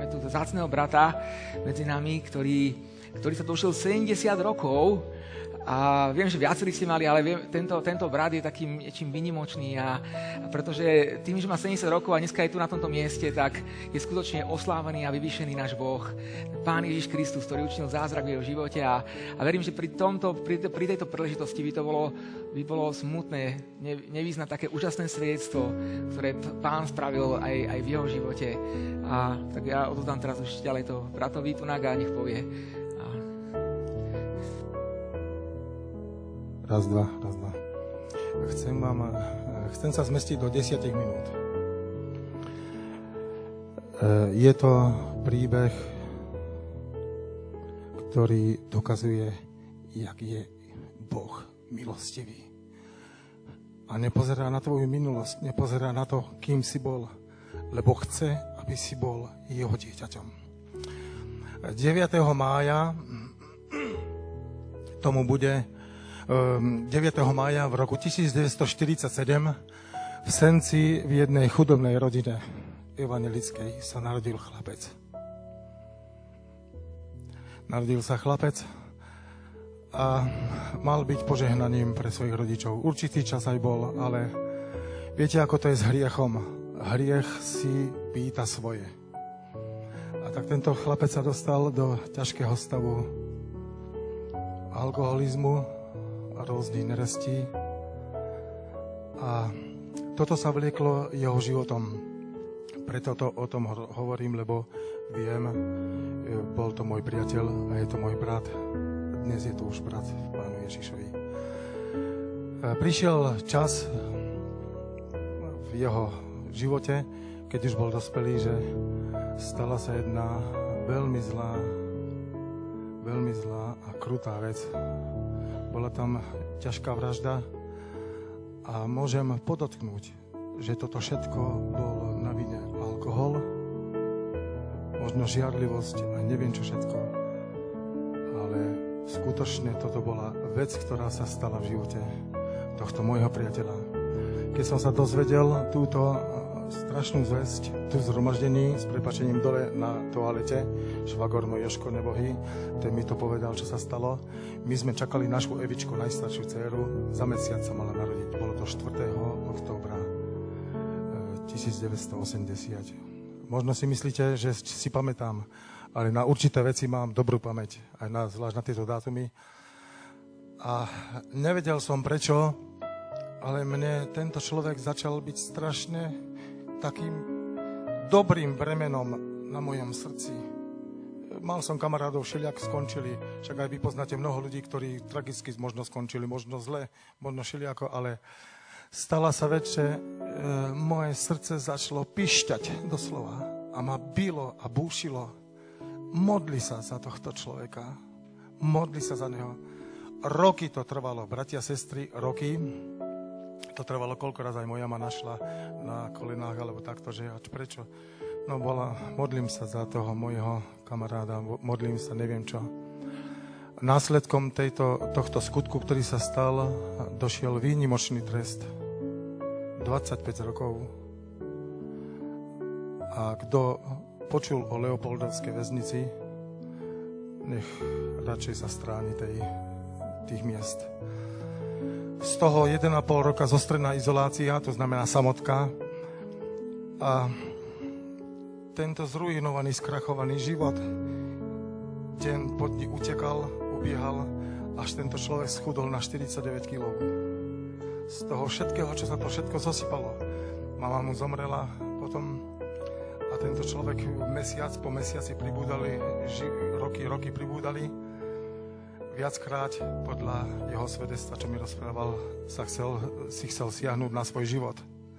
túto vzácneho brata medzi nami, ktorý sa dožil 70 rokov. A viem, že viacerí ste mali, ale tento brat je takým niečím výnimočný a pretože tým, že má 70 rokov a dneska je tu na tomto mieste, tak je skutočne oslávený a vyvýšený náš Boh, Pán Ježiš Kristus, ktorý učinil zázrak v jeho živote a verím, že pri tejto príležitosti by bolo smutné nevyznať také úžasné svedectvo, ktoré Pán spravil aj v jeho živote. A tak ja odovzdám teraz už ďalej to bratovi Tunaga a nech povie. Raz, dva. Chcem sa zmestiť do 10 minút. Je to príbeh, ktorý dokazuje, jak je Boh milostivý. A nepozerá na tvoju minulosť, nepozerá na to, kým si bol, lebo chce, aby si bol jeho dieťaťom. 9. mája tomu bude 9. mája v roku 1947 v Senci v jednej chudobnej rodine evanjelickej sa narodil chlapec. Narodil sa chlapec a mal byť požehnaním pre svojich rodičov. Určitý čas aj bol, ale viete, ako to je s hriechom. Hriech si pýta svoje. A tak tento chlapec sa dostal do ťažkého stavu alkoholizmu, rôznych nerestí a toto sa vlieklo jeho životom. Preto o tom hovorím, lebo viem, bol to môj priateľ a je to môj brat. Dnes je to už brat v Pánu Ježišovi. Prišiel čas v jeho živote, keď už bol dospelý, že stala sa jedna veľmi zlá a krutá vec. Bola tam ťažká vražda a môžem podotknúť, že toto všetko bolo na vine alkohol, možno žiarlivosť a neviem čo všetko. Ale skutočne toto bola vec, ktorá sa stala v živote tohto môjho priateľa. Keď som sa dozvedel túto strašnú zvesť tu v zhromaždení s prepáčením dole na toalete, švagor môj Jožko nebohý, ten mi to povedal, čo sa stalo. My sme čakali našu Evičku, najstaršiu dcéru, za mesiac sa mala narodiť. Bolo to 4. októbra 1980. Možno si myslíte, že si pamätám, ale na určité veci mám dobrú pamäť, aj zvlášť na tieto dátumy. A nevedel som prečo, ale mne tento človek začal byť strašne takým dobrým bremenom na mojom srdci. Mal som kamarádov, všelijak skončili, však aj vy poznáte mnoho ľudí, ktorí tragicky možno skončili, možno zle, možno všelijako, ale stala sa vec, že moje srdce začalo pišťať doslova a ma bilo a búšilo. Modli sa za tohto človeka, modli sa za neho. Roky to trvalo, bratia, sestry, roky. To trvalo, koľko raz aj moja ma našla na kolenách, alebo takto, že prečo? No modlím sa za toho môjho kamaráda, modlím sa, neviem čo. Následkom tohto skutku, ktorý sa stal, došiel výnimočný trest. 25 rokov. A kto počul o Leopoldovskej väznici, nech radšej sa stráni tých miest. Z toho 1,5 roka zostrená izolácia, to znamená samotka. A tento zruinovaný, skrachovaný život deň po dni utekal, ubiehal, až tento človek schudol na 49 kg. Z toho všetkého, čo sa to všetko zosypalo. Mama mu zomrela potom a tento človek mesiac po mesiaci pribúdali, roky pribúdali. Viackrát podľa jeho svedectva, čo mi rozprával, si chcel siahnuť na svoj život.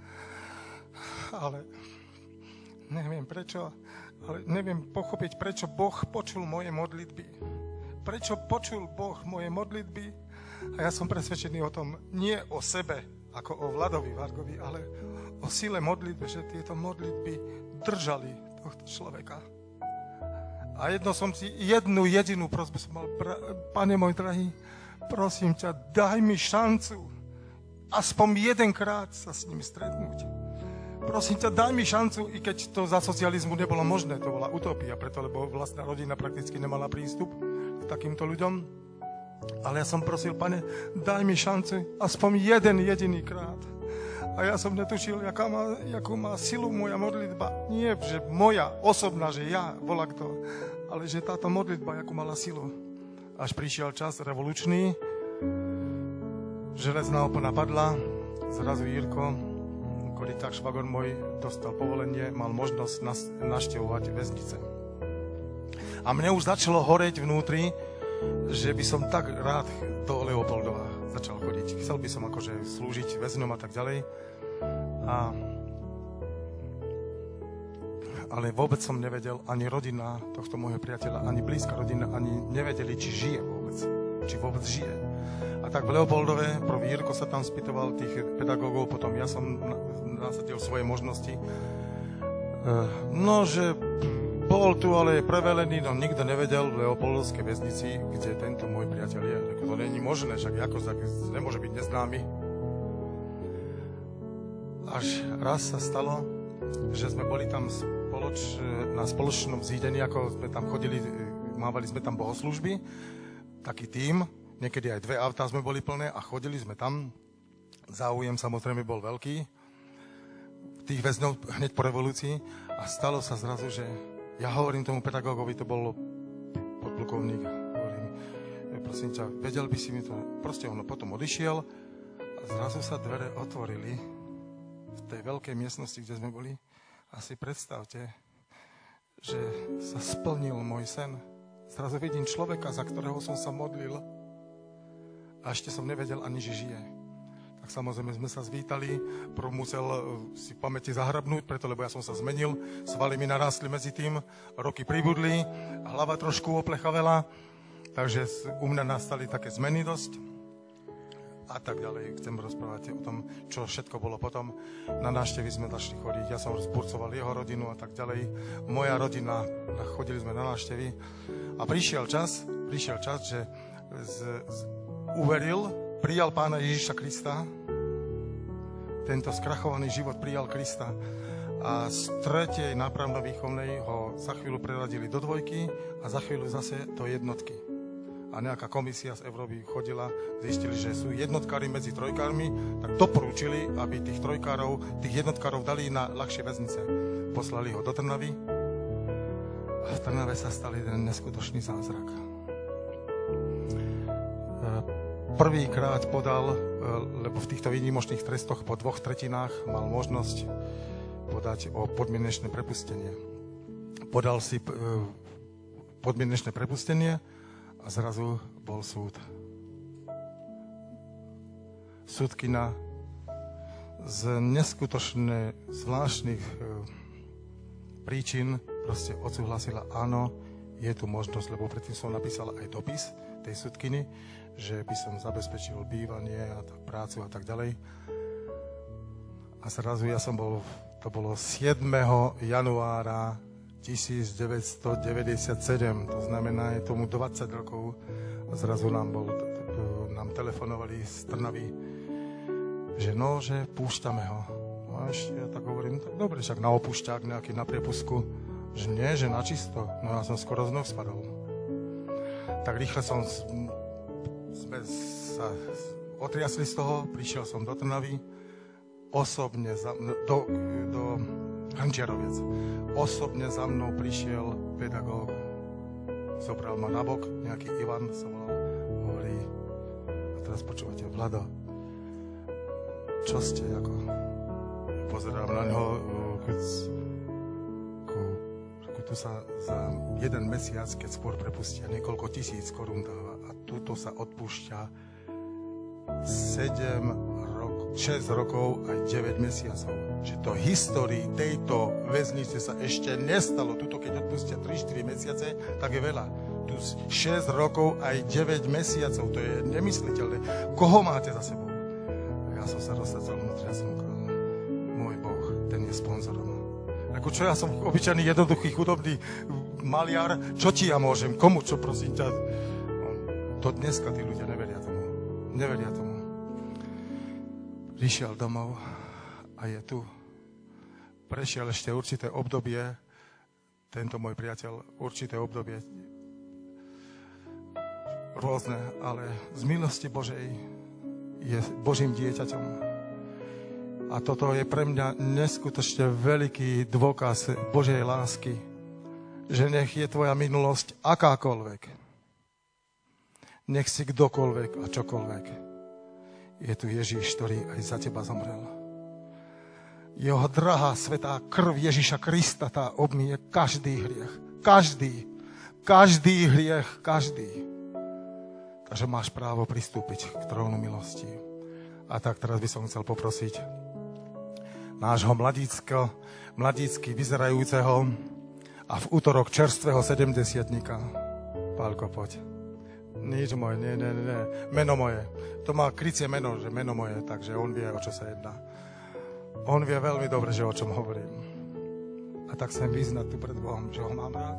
Ale neviem prečo, neviem pochopiť, prečo Boh počul moje modlitby. Prečo počul Boh moje modlitby? A ja som presvedčený o tom, nie o sebe, ako o Vladovi Vargovi, ale o sile modlitby, že tieto modlitby držali tohto človeka. A jednu jedinú prosbu som mal, Pane môj drahý, prosím ťa, daj mi šancu aspoň jedenkrát sa s ním stretnúť. prosím ťa, daj mi šancu, i keď to za socializmu nebolo možné, to bola utopia, preto, lebo vlastná rodina prakticky nemala prístup k takýmto ľuďom. Ale ja som prosil, Pane, daj mi šancu, aspoň jeden jediný krát. A ja som netušil, jakú má silu moja modlitba. Nie, že moja, osobná, že ja, volá kto, ale že táto modlitba, jakú mala silu. Až prišiel čas revolučný, železná opona padla, zrazu Jirko, Koliták, švagor môj, dostal povolenie, mal možnosť navštevovať väznice. A mne už začalo horeť vnútri, že by som tak rád do Leopoldova začal chodiť. Chcel by som akože slúžiť väzňom a tak ďalej. Ale vôbec som nevedel, ani rodina tohto môjho priateľa, ani blízka rodina, ani nevedeli, či žije vôbec. Či vôbec žije. A tak v Leopoldove, prvý Jirko sa tam spýtoval tých pedagógov, potom ja som nasadil svoje možnosti. No, že bol tu, ale je prevelený, no nikto nevedel v Leopoldovskej väznici, kde tento môj priateľ je. To není možné, však ako nemôže byť neznámy. Až raz sa stalo, že sme boli tam na spoločnom zídení, ako sme tam chodili, mávali sme tam bohoslúžby, taký tím, niekedy aj 2 autá sme boli plné a chodili sme tam. Záujem samozrejme bol veľký tých väzňov hneď po revolúcii a stalo sa zrazu, že ja hovorím tomu pedagógovi, to bol podplukovník, hovorím, prosím ťa, vedel by si mi to, proste ono potom odišiel a zrazu sa dvere otvorili v tej veľkej miestnosti, kde sme boli. A si predstavte, že sa splnil môj sen. Zrazu vidím človeka, za ktorého som sa modlil a ešte som nevedel ani, že žije. Tak samozrejme sme sa zvítali, prv musel si v pamäti zahrabnúť, preto lebo ja som sa zmenil, svaly mi narástli medzi tým, roky pribudli, hlava trošku oplechavela, takže u mňa nastali také zmeny dosť. A tak ďalej. Chcem rozprávať o tom, čo všetko bolo potom. Na návštevy sme zašli chodiť, ja som rozburcoval jeho rodinu a tak ďalej. Moja rodina, chodili sme na návštevy. A prišiel čas, že prijal Pána Ježiša Krista. Tento skrachovaný život prijal Krista. A z 3. nápravno-výchovnej ho za chvíľu preradili do 2 a za chvíľu zase do 1. A nejaká komisia z Európy chodila, zistili, že sú jednotkári medzi trojkármi, tak doporučili, aby tých jednotkárov dali na ľahšie väznice. Poslali ho do Trnavy a v Trnave sa stal jeden neskutočný zázrak. Prvýkrát podal, lebo v týchto výnimočných trestoch po 2/3 mal možnosť podať o podmienečné prepustenie. Podal si podmienečné prepustenie a zrazu bol súd. Súdkyňa z neskutočne zvláštnych príčin proste odsúhlasila, áno, je tu možnosť, lebo predtým som napísal aj dopis tej súdkyni, že by som zabezpečil bývanie a prácu a tak ďalej. A zrazu to bolo 7. januára 1997, to znamená, je tomu 20 rokov. A zrazu nám telefonovali z Trnavy, že púšťame ho. A ešte ja tak hovorím, tak dobre, však na opúšťák nejaký na priepustku, že nie, že na čisto. No ja som skoro z noh spadol. Tak rýchle sme sa otriasli z toho, prišiel som do Trnavy, osobne do Hrnčiaroviec. Osobne za mnou prišiel pedagóg, zobral ma nabok, nejaký Ivan sa volal, hovorí, a teraz počúvate, Vlado, čo ste, ako pozerám na neho, keď tu sa za 1 mesiac, keď skôr prepustia, niekoľko tisíc korún dáva a tuto sa odpúšťa 6 rokov aj 9 mesiacov. Že to histórii tejto väznice sa ešte nestalo. Tuto, keď odpustia 3-4 mesiace, tak je veľa. Tu 6 rokov aj 9 mesiacov. To je nemysliteľné. Koho máte za sebou? Ja som sa rozsadzal vnútri, ja som ukradol. Môj Boh, ten je sponzorom. Ako čo, ja som obyčajný, jednoduchý, chudobný maliar. Čo ti ja môžem? Komu čo, prosím ťa? To dneska tí ľudia neveria tomu. Neveria tomu. Prišiel domov a je tu. prešiel ešte určité obdobie, tento môj priateľ, určité obdobie rôzne, ale z milosti Božej je Božím dieťaťom. A toto je pre mňa neskutočne veľký dôkaz Božej lásky, že nech je tvoja minulosť akákoľvek, nech si kdokoľvek a čokoľvek, je tu Ježíš, ktorý aj za teba zomrel. Jeho drahá svätá krv Ježíša Krista tá obmýje každý hriech. Každý hriech. Takže máš právo pristúpiť k trónu milosti. A tak teraz by som chcel poprosiť nášho mladícky vyzerajúceho a v útorok čerstvého 70-tníka. Pálko, poď. Nič moje, nie. Meno moje. To má krycie meno, že meno moje, takže on vie, o čo sa jedná. On vie veľmi dobre, že o čom hovorím. A tak chcem vyznať tu pred Bohom, že ho mám rád.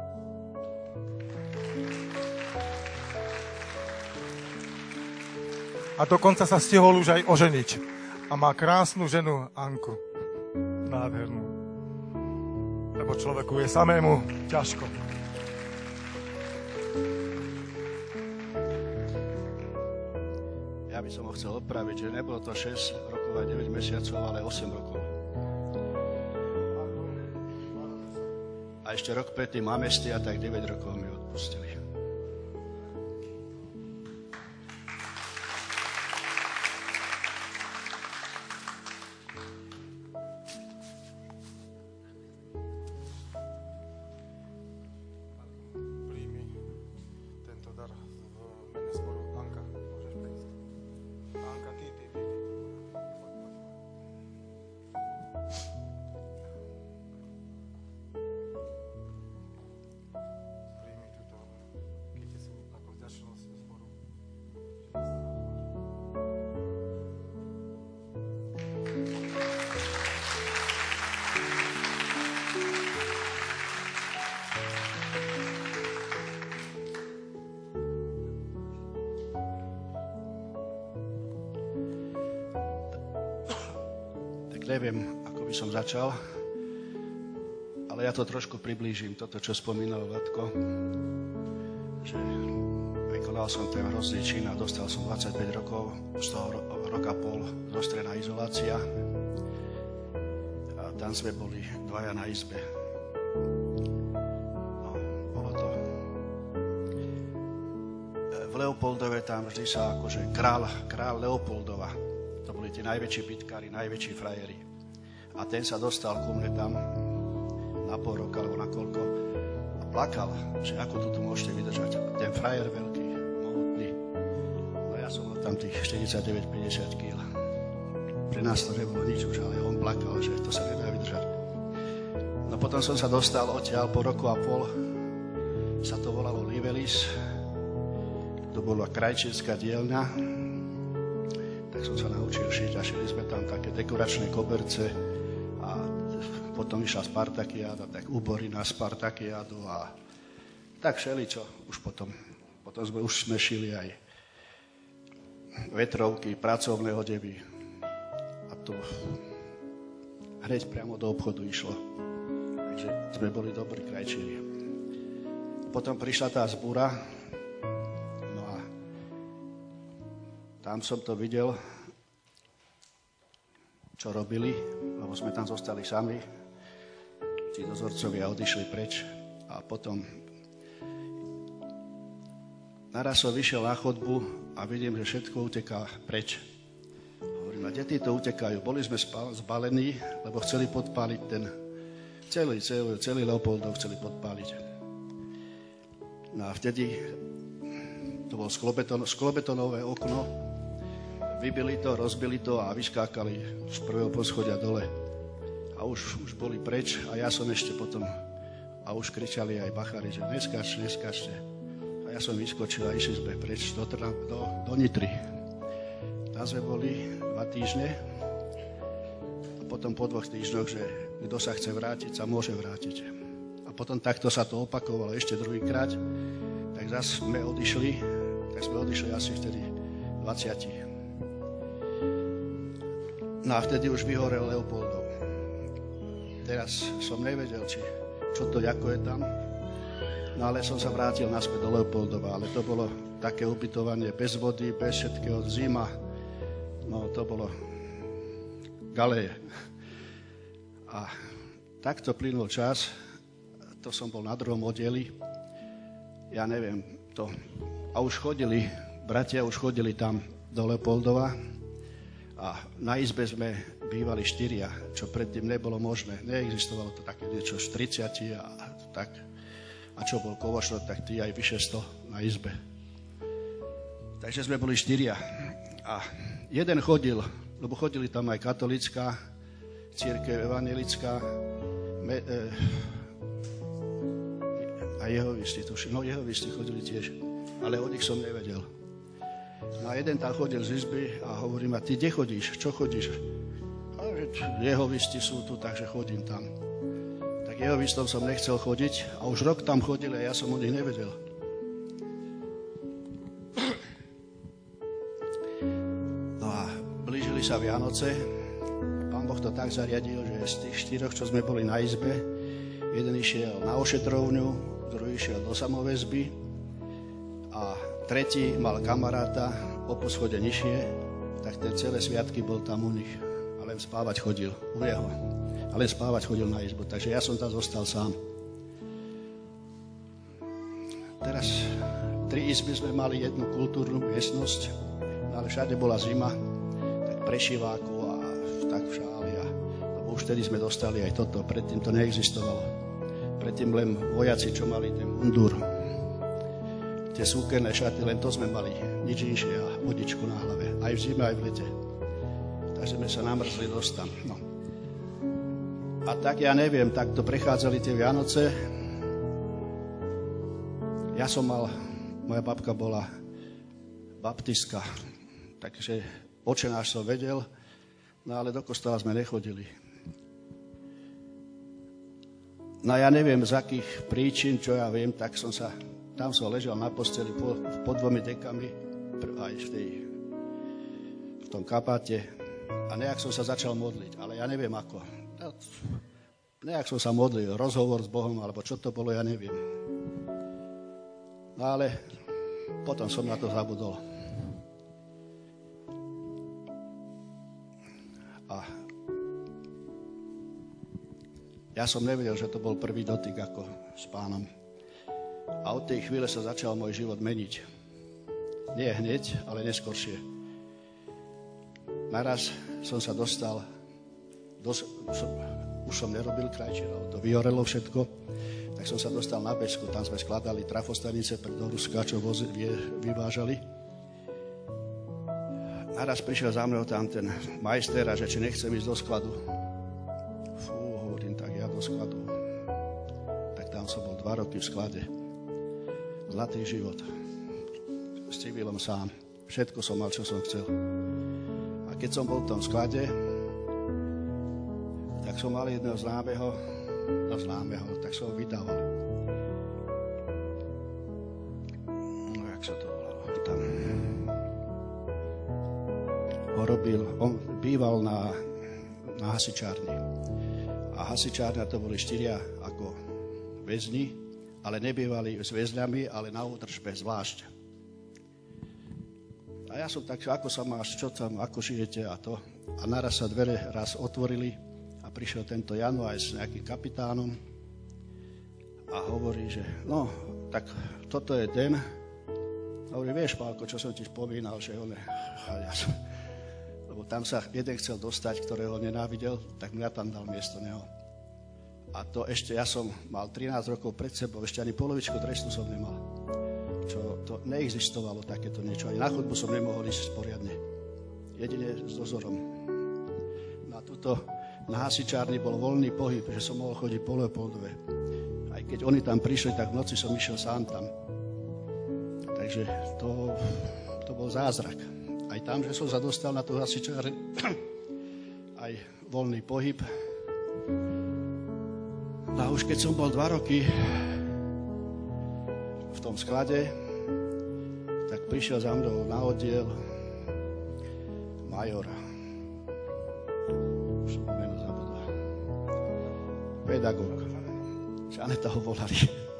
A dokonca sa stihol už aj oženiť. A má krásnu ženu Anku. Nádhernú. Lebo človeku je samému ťažko. Ja by som ho chcel opraviť, že nebolo to 6 rokov a 9 mesiacov, ale 8 rokov. A ešte rok predtým amnestia, tak 9 rokov mi odpustili. Neviem, ako by som začal, ale ja to trošku priblížim, toto, čo spomínal Vladko, že vykonal som ten hrozný čin a dostal som 25 rokov, z toho roka pol rozstreľná izolácia a tam sme boli dvaja na izbe. No, bolo to. V Leopoldove tam vždy sa akože král Leopoldova. To boli tí najväčší bitkári, najväčší frajeri. A ten sa dostal ku mne tam na pol roka, alebo na koľko, a plakal, že ako to tu môžete vydržať. Ten frajer veľký, mohutný. No ja som mal tam tých 49-50 kg. Pre nás to nebolo nič už, ale on plakal, že to sa nedá vydržať. No potom som sa dostal odtiaľ po roku a pol. Sa to volalo Livelis. To bola krajčinská dielňa. Tak som sa naučil šiť a šili sme tam také dekoračné koberce a potom išla Spartakiáda, tak úbory na Spartakiádu a tak všeličo. Potom sme šili aj vetrovky, pracovné odevy a to hneď priamo do obchodu išlo. Takže sme boli dobrí krajčíri. Potom prišla tá zbúra. Tam som to videl, čo robili, lebo sme tam zostali sami. Tí dozorcovia odišli preč a potom naraz som vyšiel na chodbu a vidím, že všetko uteká preč. Hovorím, a kde títo utekajú? Boli sme zbalení, lebo chceli podpáliť ten celý Leopoldov chceli podpáliť. No a vtedy to bolo sklobetonové okno. Vybili to, rozbili to a vyskákali z prvého poschodia dole. A už boli preč a ja som ešte potom, a už kričali aj bachári, že neskáčte. A ja som vyskočil a išli sme preč do Nitry. Tam sme boli 2 týždne a potom po 2 týždňoch, že kto sa chce vrátiť, sa môže vrátiť. A potom takto sa to opakovalo ešte druhýkrát. Tak zase sme odišli asi vtedy 20. No a vtedy už vyhorel Leopoldov. teraz som nevedel, čo to ako je tam. No ale som sa vrátil naspäť do Leopoldova, ale to bolo také ubytovanie bez vody, bez všetkého, zima. No to bolo galéje. A takto plynul čas, to som bol na druhom oddeli, ja neviem to. A už chodili, bratia už chodili tam do Leopoldova a na izbe sme bývali 4, čo predtým nebolo možné. Neexistovalo to také niečo 40 a tak. A čo bol Kovošrot, tak tí aj vyše 100 na izbe. Takže sme boli 4. A jeden chodil, lebo chodili tam aj katolická, cirkev evanjelická, a jehovisti, no jehovisti chodili tiež, ale o nich som nevedel. No a jeden tam chodil z izby a hovorí ma, ty kde chodíš, čo chodíš? A jehovisti sú tu, takže chodím tam. Tak jehovistom som nechcel chodiť a už rok tam chodil a ja som o nich nevedel. No a blížili sa Vianoce. Pán Boh to tak zariadil, že z tých 4, čo sme boli na izbe, jeden išiel na ošetrovňu, druhý išiel do samoväzby a tretí mal kamaráta o poschode nižšie, tak ten celé sviatky bol tam u nich. A len spávať chodil u jeho. A len spávať chodil na izbu. Takže ja som tam zostal sám. Teraz 3 izby sme mali, jednu kultúrnu miestnosť, ale všade bola zima, tak prešiváku a tak v šáli. Lebo už vtedy sme dostali aj toto, predtým to neexistovalo. Predtým len vojaci, čo mali ten mundúr, tie súkerné šaty, len to sme mali, nič inšie a vodičku na hlave, aj v zime, aj v lete. Takže sme sa namrzli dosť tam. No. A tak ja neviem, tak to prechádzali tie Vianoce. Ja som moja babka bola baptistka, takže Otčenáš som vedel, no ale do kostola sme nechodili. No ja neviem, z akých príčin, čo ja viem, tak tam som ležal na posteli pod 2 dekami, aj v tom kapáte a nejak som sa začal modliť, ale ja neviem ako. Nejak som sa modlil, rozhovor s Bohom, alebo čo to bolo, ja neviem. No ale potom som na to zabudol. A ja som nevedel, že to bol prvý dotyk ako s Pánom. A od tej chvíle sa začal môj život meniť. Nie hneď, ale neskoršie. Naraz som sa dostal, už som nerobil krajčírov, to vyhorelo všetko, tak som sa dostal na Bežsku, tam sme skladali trafostanice do Ruska, čo vyvážali. Naraz prišiel za mnou tam ten majster a že či nechcem ísť do skladu. Skladu. Tak tam som bol 2 roky v sklade. Zlatý život. S civilom sám. Všetko som mal, čo som chcel. A keď som bol v tom sklade, tak som mal jedného známeho, tak som ho vydával. No, jak sa to volalo? Tam on býval na hasičárni. A hasičárňa to boli 4 ako väzni, ale nebývali s väzňami, ale na údržbe zvlášť. A ja som tak, ako sa máš, čo tam, ako žijete a to. A naraz sa dvere raz otvorili a prišiel tento Jano aj s nejakým kapitánom a hovorí, že no, tak toto je den. A hovorí, vieš, Pálko, čo som ti spomínal, že on je... Lebo tam sa jeden chcel dostať, ktorého nenávidel, tak mňa tam dal miesto neho. A to ešte, ja som mal 13 rokov pred sebou, ešte ani polovičku trestu som nemal. Čo to neexistovalo takéto niečo. Ani na chodbu som nemohol ísť poriadne. Jedine s dozorom. Na hasičárni bol voľný pohyb, že som mohol chodiť po Leopoldove. Aj keď oni tam prišli, tak v noci som išiel sám tam. Takže to bol zázrak. Aj tam, že som sa dostal na tú hasičáreň, aj voľný pohyb. A už keď som bol 2 roky v tom sklade, tak prišiel za mnou na oddiel major. Už som meno zabudol. pedagóg. Žaneta ho volali.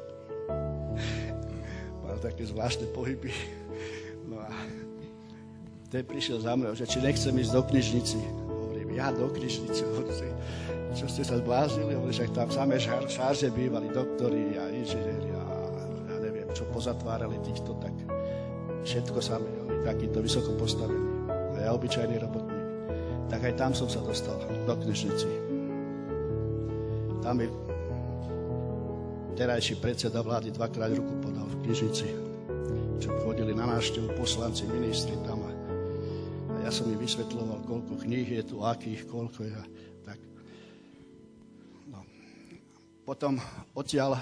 Mal také zvláštne pohyby. No a ten prišiel za mnou, že či nechcem ísť do knižnici. Hovorím, ja do knižnici? Čo ste sa zbláznili? Hovorím, že tam samé šarže bývali doktori a inžinieri a ja neviem, čo pozatvárali týchto, tak všetko samé, takýto vysoko postavený. A ja obyčajný robotník. Tak aj tam som sa dostal do knižnici. Tam mi terajší predseda vlády dvakrát ruku podal v knižnici, čo chodili na návštevu poslanci, ministri tam. A ja som im vysvetľoval, koľko kníh je tu, akých, koľko je. Tak. No. Potom odtiaľ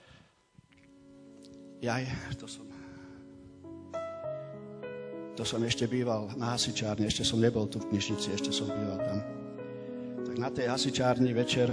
to som ešte býval na hasičárni, ešte som nebol tu v knižnici, ešte som býval tam. Tak na tej hasičárni večer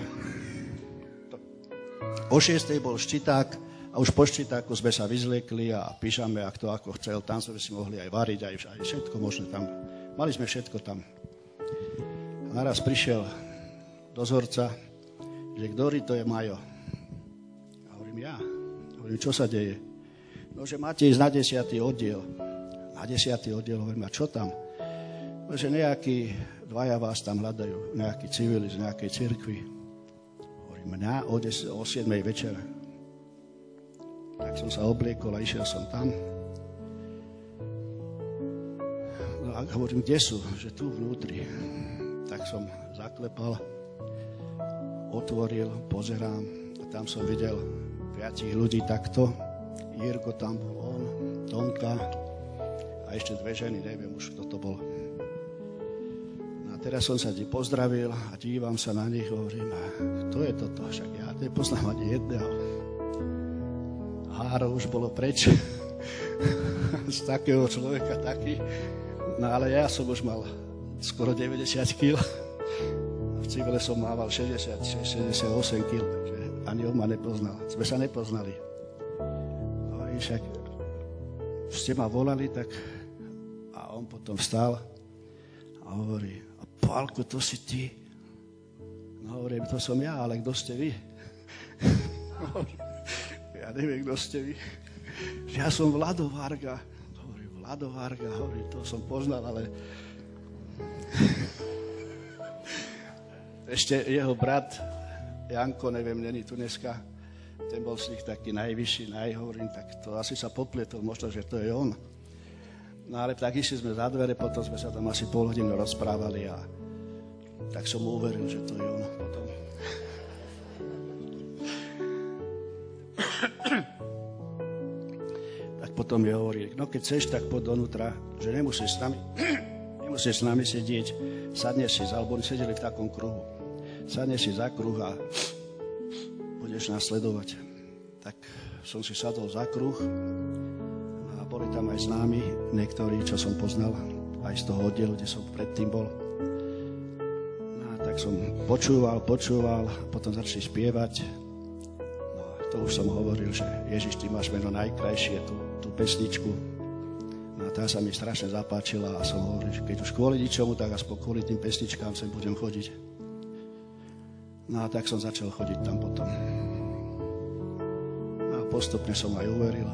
o 6:00 bol ščiták a už po ščitáku sme sa vyzliekli a pyžame, a kto ako chcel. Tam sme si mohli aj variť, aj všetko možné tam. Mali sme všetko tam. A naraz prišiel dozorca, že ktorý to je Majo. A hovorím, ja. Hovorím, čo sa deje? No, že máte ísť na 10. oddiel. Na 10. oddiel, hovorím, a čo tam? No, že nejakí dvaja vás tam hľadajú, nejakí civili z nejakej cirkvi. Mňa o 7:00 večer. Tak som sa obliekol a išiel som tam. No a hovorím, kde sú? Že tu vnútri. Tak som zaklepal, otvoril, pozerám a tam som videl 5 ľudí takto. Jirko tam bol, on, Tonka a ešte 2 ženy, neviem už, kto to bol. Teraz som sa ti pozdravil a dívam sa na nich, hovorím, a kto je toto? Však ja nepoznám ani jedného. Háro už bolo preč. Z takého človeka taký. No ale ja som už mal skoro 90 kg. V civile som mával 68 kg, takže ani on ma nepoznal. Sme sa nepoznali. No i však ste ma volali, tak a on potom vstal a hovorí, Pálko, to si ty. No hovorím, to som ja, ale kto ste vy? Ja neviem, kto ste vy. Ja som Vlado Varga. Hovorím, Vlado Varga, hovorím, to som poznal, ale... Ešte jeho brat, Janko, neviem, není tu dneska, ten bol z nich taký najvyšší, hovorím, tak to asi sa poplietol, možno, že to je on. No ale tak išli sme za dvere, potom sme sa tam asi pol hodinu rozprávali a tak som mu uveril, že to je on potom. Tak potom mi hovorí, no keď chceš, tak poď donútra, že nemusíš s nami sedieť, sadneš si, alebo oni sedeli v takom kruhu, sadneš si za kruh a budeš nasledovať. Tak som si sadol za kruh, boli tam aj známi, niektorí, čo som poznal, aj z toho oddielu, kde som predtým bol. No a tak som počúval, potom začali spievať. No a to už som hovoril, že Ježiš, ty máš meno najkrajšie, tú pesničku. No a tá sa mi strašne zapáčila a som hovoril, že keď už kvôli ničomu, tak aspoň kvôli tým pesničkám sem budem chodiť. No a tak som začal chodiť tam potom. No a postupne som aj uveril.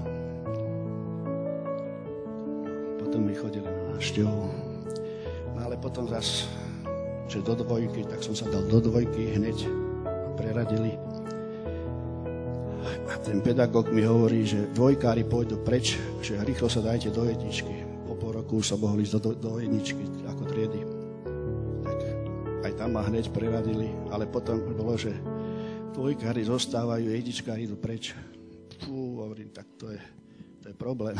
Potom mi chodili na návštevu. No ale potom zase, že do dvojky, tak som sa dal do dvojky hneď. Preradili. A ten pedagóg mi hovorí, že dvojkári pôjdu preč, že rýchlo sa dajte do jedničky. Po pol roku už sa mohli ísť do jedničky ako triedy. Tak aj tam ma hneď preradili, ale potom bolo, že dvojkári zostávajú, jedničkári idú preč. Fú, hovorím, tak to je problém.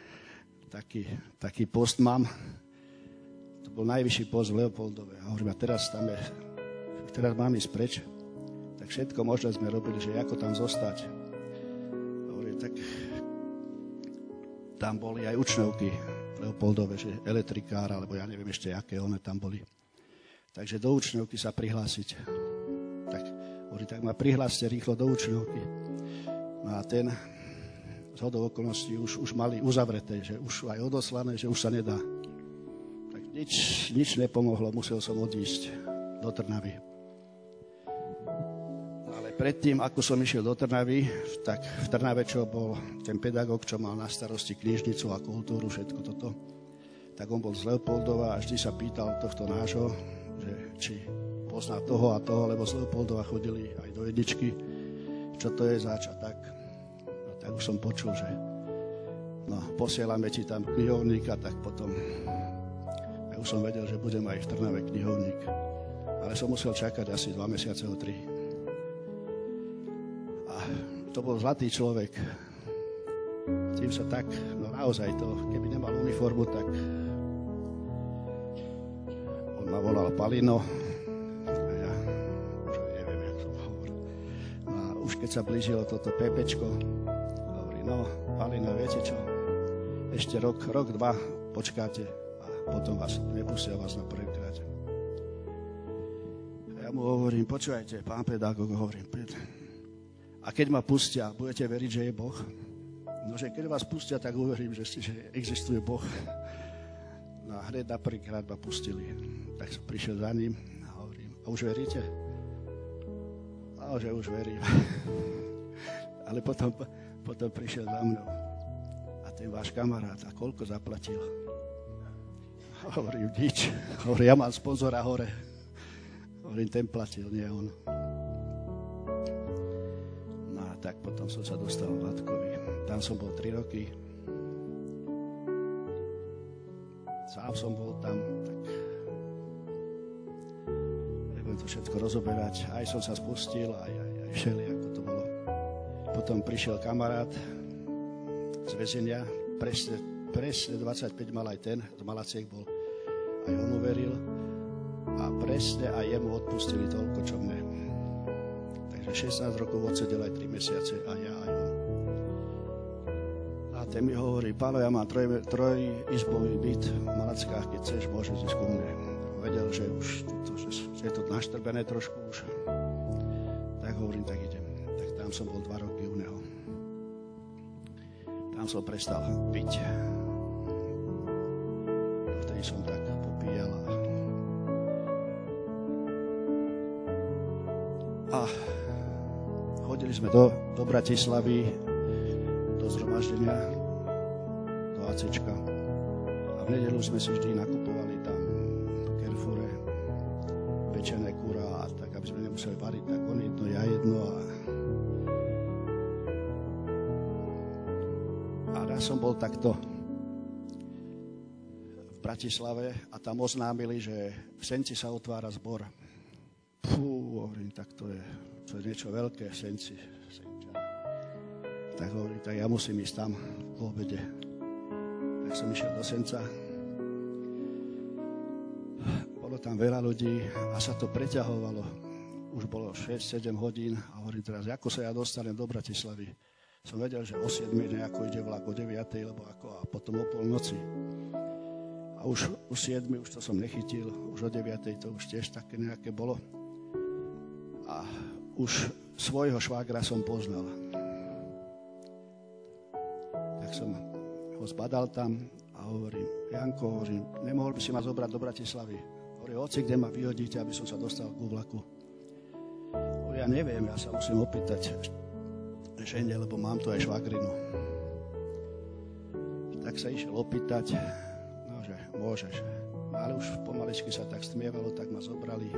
Taký post mám. To bol najvyšší post v Leopoldove. A hovorím, a teraz mám ísť preč. Tak všetko možné sme robili, že ako tam zostať. Hovorím, tak tam boli aj učňovky v Leopoldove, že elektrikár, alebo ja neviem ešte, aké one tam boli. Takže do učňovky sa prihlásiť. Tak hovorím, tak ma prihláste rýchlo do učňovky. No a ten zhodou okolností už mali uzavreté, že už aj odoslané, že už sa nedá. Tak nič nepomohlo, musel som odísť do Trnavy. Ale predtým, ako som išiel do Trnavy, tak v Trnave, čo bol ten pedagóg, čo mal na starosti knižnicu a kultúru, všetko toto, tak on bol z Leopoldova a vždy sa pýtal tohto nášho, že či pozná toho a toho, lebo z Leopoldova chodili aj do jedničky, čo to je zač a tak. No, tak už som počul, že posielame ti tam knihovníka, tak potom ja už som vedel, že budem aj v Trnave knihovník. Ale som musel čakať asi 2 mesiace o 3. A to bol zlatý človek. Tým sa tak, naozaj to, keby nemal uniformu, tak on ma volal Palino. A ja už neviem, jak som hovoril. A už keď sa blížilo toto pepečko, hovorí, Palino, viete čo? Ešte rok, 2 počkáte a potom vás nepustia vás na prvýkrát. Ja mu hovorím, počúvajte, pán pedagóg, hovorím, a keď ma pustia, budete veriť, že je Boh? Nože keď vás pustia, tak uverím, že existuje Boh. No a hneď na prvýkrát ma pustili. Tak som prišiel za ním a hovorím, a už veríte? A že už verím. Ale potom prišiel za mnou. A ten váš kamarát, a koľko zaplatil? Hovorím, nič. Hovorím, ja mám sponzora hore. Hovorím, ten platil, nie on. No a tak potom som sa dostal v Latkovi. Tam som bol 3 roky. Sám som bol tam, tak nebudem to všetko rozoberať. Aj som sa spustil, aj všeli, ako to bolo. Potom prišiel kamarát z väzenia, presne 25 mal aj ten, z Malaciek bol, aj on uveril. A presne aj jemu odpustili toľko, čo mne. Takže 16 rokov odsedel aj 3 mesiace a ja aj on. A ten mi hovorí, Pálo, ja mám trojizbový byt v Malackách, keď chceš, môžeš ísť ku mne. Vedel, že už že je to naštrbené trošku už. Tak hovorím, tak idem. Tak tam som bol 2 roky u neho. Tam som prestal piť. Vtedy som tak popíjal a chodili sme do Bratislavy, do zhromaždenia, do ACčka. A v nedeľu sme si vždy nakupovali tam v Carrefoure pečené kurá, tak aby sme nemuseli variť, tak on jedno, ja jedno. A raz som bol takto v Bratislave a tam oznámili, že v Senci sa otvára zbor. Hovorím, tak to je niečo veľké, Senci. Tak hovorím, tak ja musím ísť tam po obede. Tak som išiel do Senca. Bolo tam veľa ľudí a sa to preťahovalo. Už bolo 6-7 hodín a hovorím teraz, ako sa ja dostanem do Bratislavy. Som vedel, že o 7 nejako ide vlak, o 9, lebo ako, a potom o polnoci. A už o 7 už to som nechytil, už o 9 to už tiež také nejaké bolo. A už svojho švágra som poznal. Tak som ho zbadal tam a hovorím, Janko, hovorím, nemohol by si ma zobrať do Bratislavy. Hovorím, hoci kde ma vyhodíte, aby som sa dostal ku vlaku. Hovorím, ja neviem, ja sa musím opýtať žene, lebo mám tu aj švagrinu. Tak sa išiel opýtať, že môžeš. Ale už pomaličky sa tak stmievalo, tak ma zobrali.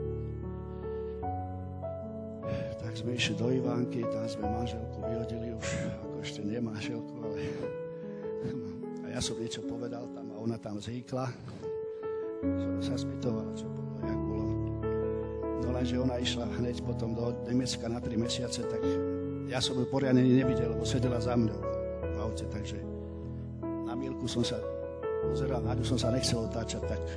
Tak sme išli do Ivánky, tam sme manželku vyhodili už, ako ešte nie manželku, ale a ja som niečo povedal tam a ona tam zhýkla. Sa spýtovala, čo bolo, jak bolo. No lenže ona išla hneď potom do Nemecka na 3 mesiace, tak ja som ju poriadne nevidel, lebo sedela za mnou v aute, takže na Milku som sa pozeral, na ňu som sa nechcel otáčať, tak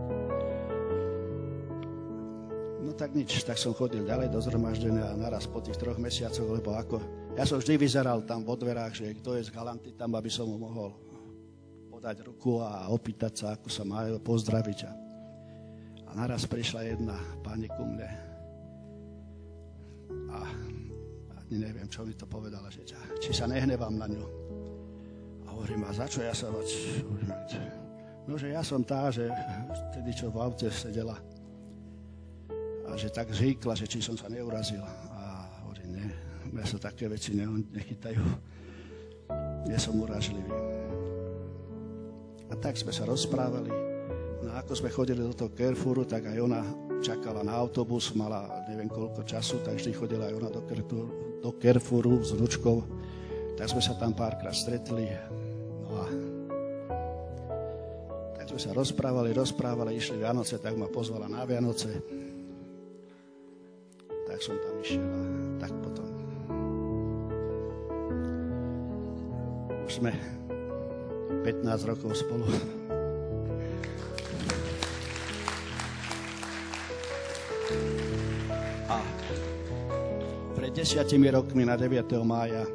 tak nič, tak som chodil ďalej do zhromaždenia a naraz po tých 3 mesiacoch, lebo ako, ja som vždy vyzeral tam vo dverách, že kto je z Galanty tam, aby som mu mohol podať ruku a opýtať sa, ako sa majú, pozdraviť. A naraz prišla jedna pani ku mne a ani neviem, čo mi to povedala, že či sa nehnevám na ňu. A hovorím, a za čo ja sa no, že ja som tá, že vtedy, čo v aute sedela, a že tak zhýkla, že či som sa neurazil. A Mňa sa také veci nechytajú. Nie som urážlivý. A tak sme sa rozprávali. No ako sme chodili do toho Carrefouru, tak aj ona čakala na autobus, mala neviem koľko času, tak vždy chodila aj ona do Carrefouru s ručkou. Tak sme sa tam párkrát stretli. No a tak sme sa rozprávali, išli Vianoce, tak ma pozvala na Vianoce. Tak som tam išiel a tak potom. Už sme 15 rokov spolu. A pred 10 rokmi na 9. mája,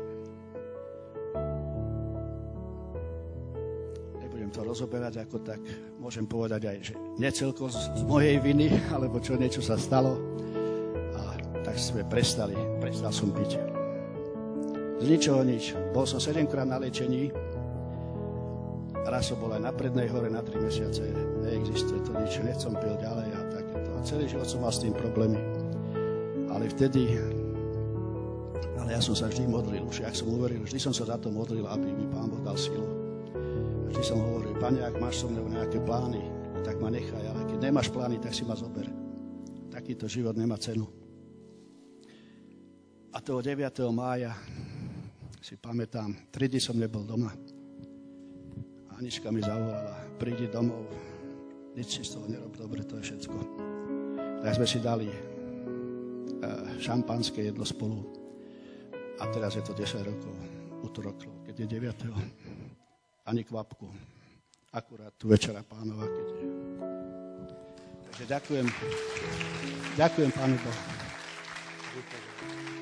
nebudem to rozoberať ako tak, môžem povedať aj, že necelko z mojej viny, alebo niečo sa stalo. A tak sme prestal som piť. Z ničoho nič. Bol som 7-krát na liečení. Raz som bol aj na Prednej hore na 3 mesiace. Neexistuje to nič. Hneď som pil ďalej a takéto. A celý život som mal s tým problémy. Ale ja som sa vždy modlil. Už jak som uveril, vždy som sa za to modlil, aby mi Pán Boh dal silu. Vždy som hovoril, Pane, ak máš so mnou nejaké plány, tak ma nechaj. Ale keď nemáš plány, tak si ma zober. Takýto život nemá cenu. A toho 9. mája si pamätám, 3 dni som nebol doma. Anička mi zavolala, prídi domov, nič si z toho nerob, dobre, to je všetko. Tak sme si dali šampanské jedlo spolu. A teraz je to 10 rokov, utorok, keď je 9. Ani kvapku. Akurát tu Večera Pánova, keď je. Takže ďakujem Pánu Bohu.